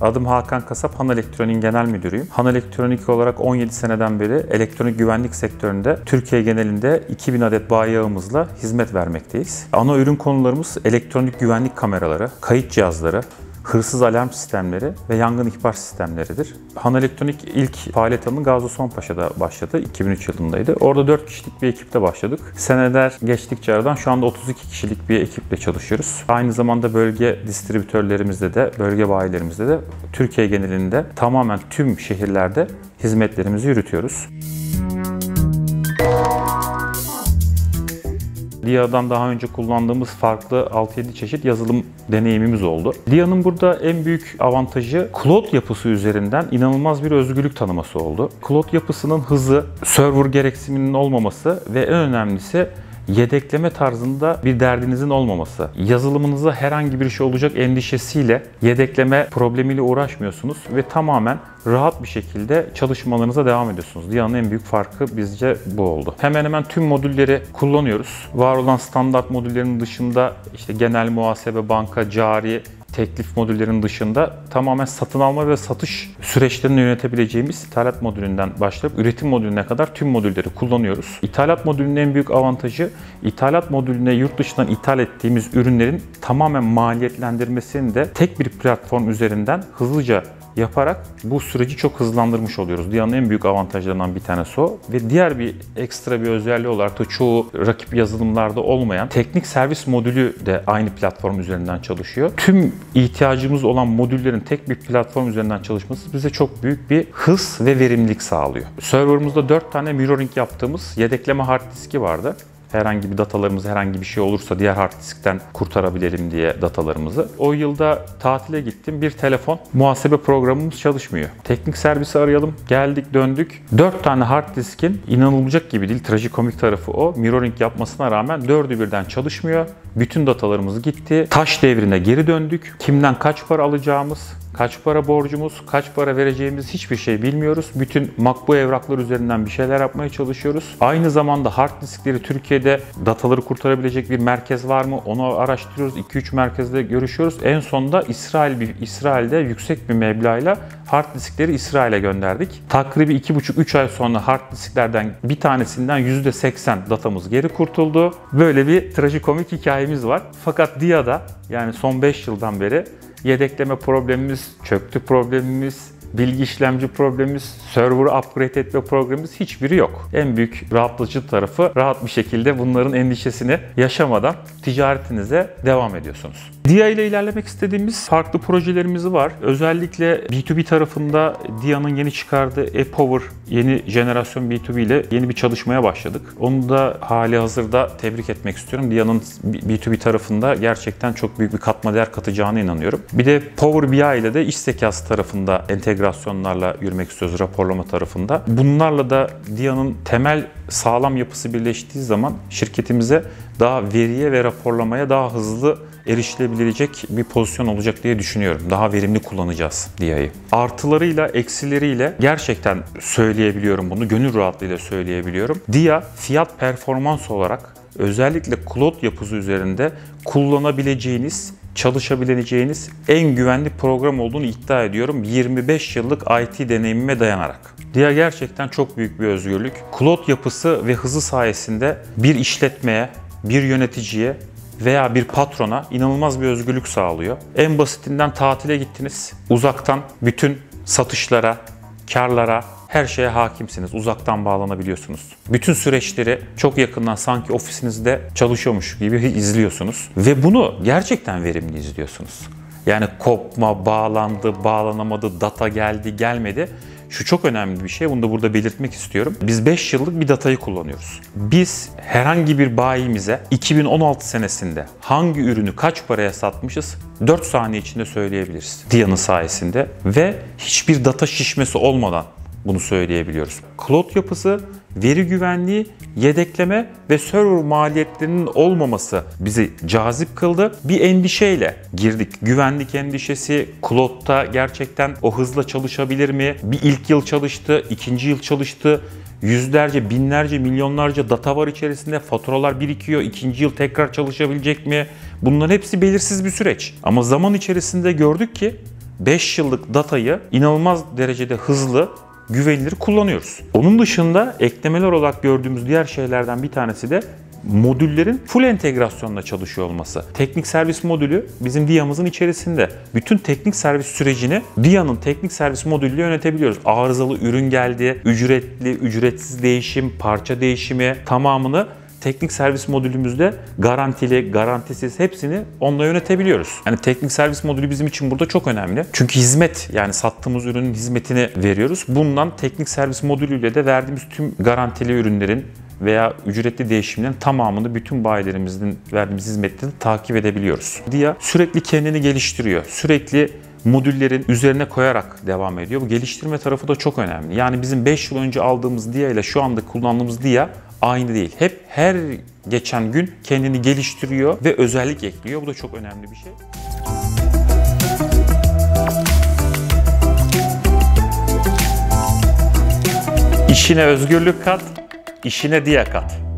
Adım Hakan Kasap, Han Elektronik'in genel müdürüyüm. Han Elektronik olarak 17 seneden beri elektronik güvenlik sektöründe Türkiye genelinde 2000 adet bayi ağımızla hizmet vermekteyiz. Ana ürün konularımız elektronik güvenlik kameraları, kayıt cihazları, hırsız alarm sistemleri ve yangın ihbar sistemleridir. Han Elektronik ilk faaliyet alanı Gazi Osman Paşa'da başladı. 2003 yılındaydı. Orada 4 kişilik bir ekiple başladık. Seneler geçtikçe aradan şu anda 32 kişilik bir ekiple çalışıyoruz. Aynı zamanda bölge distribütörlerimizde de, bölge bayilerimizde de Türkiye genelinde tamamen tüm şehirlerde hizmetlerimizi yürütüyoruz. DIA'dan daha önce kullandığımız farklı 6-7 çeşit yazılım deneyimimiz oldu. DIA'nın burada en büyük avantajı cloud yapısı üzerinden inanılmaz bir özgürlük tanıması oldu. Cloud yapısının hızı, server gereksiniminin olmaması ve en önemlisi yedekleme tarzında bir derdinizin olmaması. Yazılımınıza herhangi bir şey olacak endişesiyle, yedekleme problemiyle uğraşmıyorsunuz ve tamamen rahat bir şekilde çalışmalarınıza devam ediyorsunuz. DIA'nın en büyük farkı bizce bu oldu. Hemen hemen tüm modülleri kullanıyoruz. Var olan standart modüllerin dışında işte genel muhasebe, banka, cari, teklif modüllerinin dışında tamamen satın alma ve satış süreçlerini yönetebileceğimiz ithalat modülünden başlayıp üretim modülüne kadar tüm modülleri kullanıyoruz. İthalat modülünün en büyük avantajı, ithalat modülüne yurt dışından ithal ettiğimiz ürünlerin tamamen maliyetlendirmesini de tek bir platform üzerinden hızlıca yaparak bu süreci çok hızlandırmış oluyoruz. DIA'nın en büyük avantajlarından bir tanesi o. Ve diğer bir ekstra bir özelliği olarak da çoğu rakip yazılımlarda olmayan teknik servis modülü de aynı platform üzerinden çalışıyor. Tüm ihtiyacımız olan modüllerin tek bir platform üzerinden çalışması bize çok büyük bir hız ve verimlilik sağlıyor. Serverımızda 4 tane mirroring yaptığımız yedekleme hard diski vardı. Herhangi bir datalarımız herhangi bir şey olursa diğer hard diskten kurtarabilelim diye datalarımızı. O yılda tatile gittim. Bir telefon, muhasebe programımız çalışmıyor. Teknik servisi arayalım. Geldik, döndük. 4 tane hard diskin inanılacak gibi değil. Trajikomik tarafı o. Mirroring yapmasına rağmen 4'ü birden çalışmıyor. Bütün datalarımız gitti. Taş devrine geri döndük. Kimden kaç para alacağımız, kaç para borcumuz, kaç para vereceğimiz hiçbir şey bilmiyoruz. Bütün makbu evraklar üzerinden bir şeyler yapmaya çalışıyoruz. Aynı zamanda hard diskleri Türkiye'de dataları kurtarabilecek bir merkez var mı? Onu araştırıyoruz. 2-3 merkezle görüşüyoruz. En sonunda İsrail'de yüksek bir meblağla hard diskleri İsrail'e gönderdik. Takribi 2,5-3 ay sonra hard disklerden bir tanesinden %80 datamız geri kurtuldu. Böyle bir trajikomik hikayemiz var. Fakat DIA'da yani son 5 yıldan beri yedekleme problemimiz, çöktü problemimiz, bilgi işlemci problemimiz, server upgrade etme problemimiz hiçbiri yok. En büyük rahatlatıcı tarafı rahat bir şekilde bunların endişesini yaşamadan ticaretinize devam ediyorsunuz. DIA ile ilerlemek istediğimiz farklı projelerimiz var. Özellikle B2B tarafında DIA'nın yeni çıkardığı e-Power yeni jenerasyon B2B ile yeni bir çalışmaya başladık. Onu da hali hazırda tebrik etmek istiyorum. DIA'nın B2B tarafında gerçekten çok büyük bir katma değer katacağına inanıyorum. Bir de Power BI ile de iş zekası tarafında entegrasyonlarla yürümek istiyoruz raporlama tarafında. Bunlarla da DIA'nın temel sağlam yapısı birleştiği zaman şirketimize daha veriye ve raporlamaya daha hızlı erişilebilecek bir pozisyon olacak diye düşünüyorum. Daha verimli kullanacağız DIA'yı. Artılarıyla, eksileriyle gerçekten söyleyebiliyorum bunu. Gönül rahatlığıyla söyleyebiliyorum. DIA fiyat performans olarak özellikle cloud yapısı üzerinde kullanabileceğiniz, çalışabileceğiniz en güvenli program olduğunu iddia ediyorum. 25 yıllık IT deneyimime dayanarak. DIA gerçekten çok büyük bir özgürlük. Cloud yapısı ve hızı sayesinde bir işletmeye, bir yöneticiye veya bir patrona inanılmaz bir özgürlük sağlıyor. En basitinden tatile gittiniz. Uzaktan bütün satışlara, karlara, her şeye hakimsiniz. Uzaktan bağlanabiliyorsunuz. Bütün süreçleri çok yakından sanki ofisinizde çalışıyormuş gibi izliyorsunuz. Ve bunu gerçekten verimli izliyorsunuz. Yani kopma, bağlandı, bağlanamadı, data geldi, gelmedi. Şu çok önemli bir şey, bunu da burada belirtmek istiyorum. Biz 5 yıllık bir datayı kullanıyoruz. Biz herhangi bir bayimize 2016 senesinde hangi ürünü kaç paraya satmışız 4 saniye içinde söyleyebiliriz. DIA'nın sayesinde ve hiçbir data şişmesi olmadan bunu söyleyebiliyoruz. Cloud yapısı, veri güvenliği, yedekleme ve server maliyetlerinin olmaması bizi cazip kıldı. Bir endişeyle girdik. Güvenlik endişesi, cloud'da gerçekten o hızla çalışabilir mi? Bir ilk yıl çalıştı, ikinci yıl çalıştı. Yüzlerce, binlerce, milyonlarca data var içerisinde. Faturalar birikiyor. İkinci yıl tekrar çalışabilecek mi? Bunların hepsi belirsiz bir süreç. Ama zaman içerisinde gördük ki 5 yıllık datayı inanılmaz derecede hızlı, güvenilir kullanıyoruz. Onun dışında eklemeler olarak gördüğümüz diğer şeylerden bir tanesi de modüllerin full entegrasyonla çalışıyor olması. Teknik servis modülü bizim DIA'mızın içerisinde. Bütün teknik servis sürecini DIA'nın teknik servis modülüyle yönetebiliyoruz. Arızalı ürün geldi, ücretli, ücretsiz değişim, parça değişimi tamamını teknik servis modülümüzde garantili, garantisiz hepsini onunla yönetebiliyoruz. Yani teknik servis modülü bizim için burada çok önemli. Çünkü hizmet, yani sattığımız ürünün hizmetini veriyoruz. Bundan teknik servis modülüyle de verdiğimiz tüm garantili ürünlerin veya ücretli değişimlerin tamamını bütün bayilerimizin verdiğimiz hizmetleri takip edebiliyoruz. DIA sürekli kendini geliştiriyor. Sürekli modüllerin üzerine koyarak devam ediyor. Bu geliştirme tarafı da çok önemli. Yani bizim 5 yıl önce aldığımız DIA ile şu anda kullandığımız DIA aynı değil. Hep her geçen gün kendini geliştiriyor ve özellik ekliyor. Bu da çok önemli bir şey. İşine özgürlük kat, işine DIA kat.